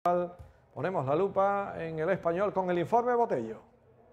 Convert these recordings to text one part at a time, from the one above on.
Ponemos la lupa en el Español con el informe Botello.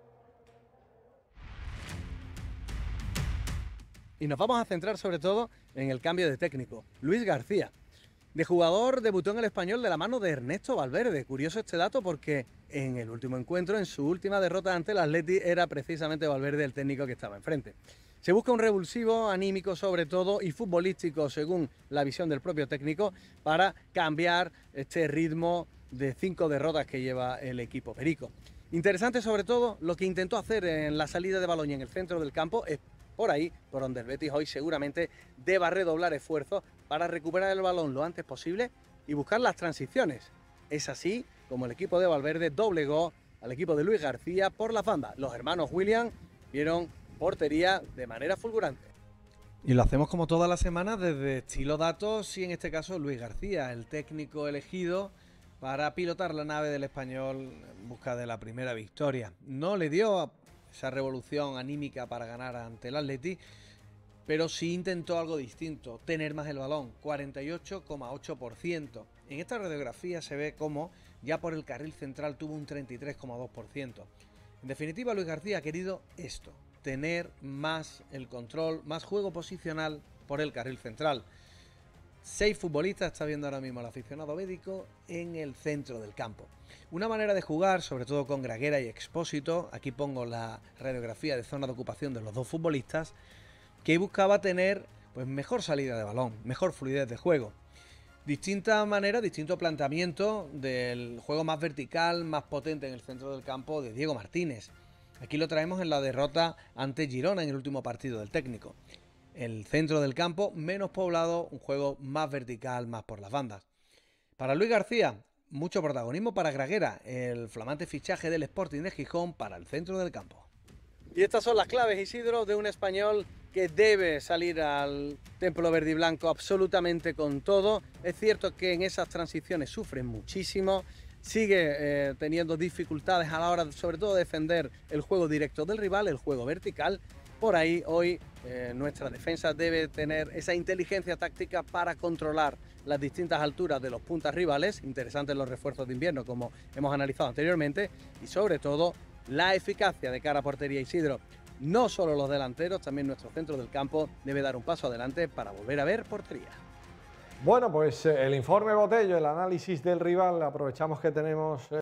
Y nos vamos a centrar sobre todo en el cambio de técnico. Luis García, de jugador, debutó en el Español de la mano de Ernesto Valverde. Curioso este dato porque en el último encuentro, en su última derrota ante el Atleti, era precisamente Valverde el técnico que estaba enfrente. Se busca un revulsivo anímico sobre todo y futbolístico según la visión del propio técnico para cambiar este ritmo de 5 derrotas que lleva el equipo perico. Interesante sobre todo lo que intentó hacer en la salida de balón y en el centro del campo. Es por ahí por donde el Betis hoy seguramente deba redoblar esfuerzos para recuperar el balón lo antes posible y buscar las transiciones. Es así como el equipo de Valverde doblegó al equipo de Luis García por las bandas. Los hermanos William vieron portería de manera fulgurante. Y lo hacemos como todas las semanas desde Estilo Datos y en este caso Luis García, el técnico elegido para pilotar la nave del Español en busca de la primera victoria. No le dio esa revolución anímica para ganar ante el Atleti, pero sí intentó algo distinto, tener más el balón, 48,8%. En esta radiografía se ve cómo ya por el carril central tuvo un 33,2%. En definitiva, Luis García ha querido esto, tener más el control, más juego posicional por el carril central. 6 futbolistas está viendo ahora mismo el aficionado bético en el centro del campo. Una manera de jugar, sobre todo con Graguera y Expósito, aquí pongo la radiografía de zona de ocupación de los dos futbolistas, que buscaba tener pues mejor salida de balón, mejor fluidez de juego. Distinta manera, distinto planteamiento del juego más vertical, más potente en el centro del campo de Diego Martínez. Aquí lo traemos en la derrota ante Girona en el último partido del técnico. El centro del campo menos poblado, un juego más vertical, más por las bandas. Para Luis García, mucho protagonismo para Graguera, el flamante fichaje del Sporting de Gijón para el centro del campo. Y estas son las claves, Isidro, de un Español que debe salir al templo verde y blanco absolutamente con todo. Es cierto que en esas transiciones sufren muchísimo, sigue teniendo dificultades a la hora, sobre todo, de defender el juego directo del rival, el juego vertical. Por ahí hoy nuestra defensa debe tener esa inteligencia táctica para controlar las distintas alturas de los puntas rivales. Interesantes los refuerzos de invierno como hemos analizado anteriormente y sobre todo la eficacia de cara a portería, Isidro. No solo los delanteros, también nuestro centro del campo debe dar un paso adelante para volver a ver portería. Bueno, pues el informe Botello, el análisis del rival, aprovechamos que tenemos